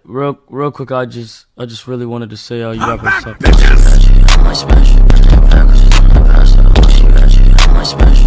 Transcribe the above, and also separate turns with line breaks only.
real quick, I just really wanted to say, you rappers suck.
I might smash it, backwards, it's on my past. I might smash it,